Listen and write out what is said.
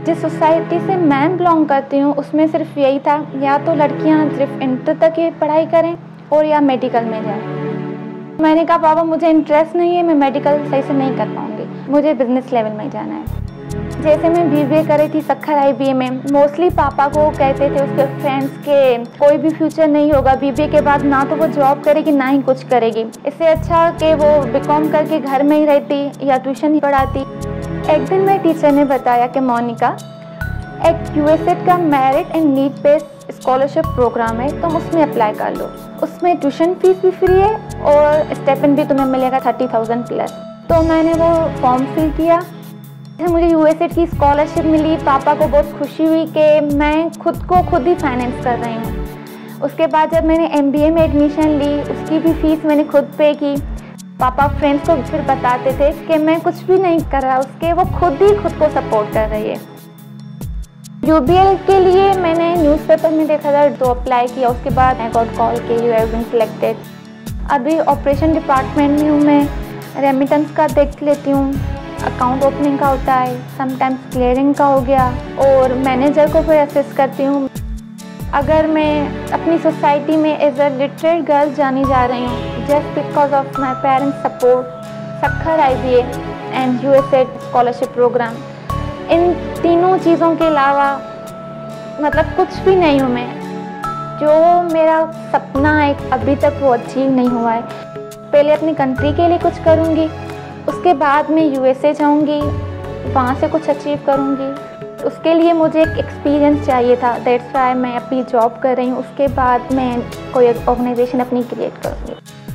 जिस सोसाइटी से मैं बिलोंग करती हूँ उसमें सिर्फ यही था, या तो लड़कियाँ सिर्फ इंटर तक की पढ़ाई करें और या मेडिकल में जाएं। मैंने कहा पापा मुझे इंटरेस्ट नहीं है, मैं मेडिकल सही से नहीं कर पाऊँगी, मुझे बिजनेस लेवल में जाना है। जैसे मैं बीबीए कर रही थी सक्खर आईबीए में, मोस्टली पापा को कहते थे उसके फ्रेंड्स के कोई भी फ्यूचर नहीं होगा बीबीए के बाद, ना तो वो जॉब करेगी ना ही कुछ करेगी, इससे अच्छा कि वो बीकॉम करके घर में ही रहती या ट्यूशन ही पढ़ाती। एक दिन मेरे टीचर ने बताया कि मोनिका, एक यूएसएड का merit and need based scholarship program है, तुम उसमें अप्लाई कर लो, उसमें ट्यूशन फीस भी फ्री है और स्टाइपेंड भी तुम्हें मिलेगा 30,000 प्लस। तो मैंने वो फॉर्म फिल किया, मुझे यूएसएड की स्कॉलरशिप मिली। पापा को बहुत खुशी हुई कि मैं खुद ही फाइनेंस कर रही हूँ। उसके बाद जब मैंने एमबीए में एडमिशन ली, उसकी भी फीस मैंने खुद पे की। पापा फ्रेंड्स को फिर बताते थे कि मैं कुछ भी नहीं कर रहा, उसके वो खुद को सपोर्ट कर रही है। यूबीएल के लिए मैंने न्यूज़पेपर में देखा था तो अप्लाई किया, उसके बाद आई गॉट कॉल के यू हैव बीन सिलेक्टेड। अभी ऑपरेशन डिपार्टमेंट में हूँ मैं, रेमिटेंस का देख लेती हूँ, अकाउंट ओपनिंग का होता है, समटाइम्स क्लियरिंग का हो गया, और मैनेजर को फिर असिस्ट करती हूँ। अगर मैं अपनी सोसाइटी में एज अ लिटरेट गर्ल जानी जा रही हूँ just because of my parents support, Sukkur IBA and USAID scholarship program, इन तीनों चीज़ों के अलावा मतलब कुछ भी नहीं हूँ मैं। जो मेरा सपना है अभी तक वो अचीव नहीं हुआ है। पहले अपनी कंट्री के लिए कुछ करूँगी, उसके बाद मैं यूएसए जाऊंगी, वहाँ से कुछ अचीव करूंगी। उसके लिए मुझे एक एक्सपीरियंस चाहिए था, दैट्स व्हाई मैं अभी जॉब कर रही हूँ। उसके बाद मैं कोई ऑर्गेनाइजेशन अपनी क्रिएट करूँगी।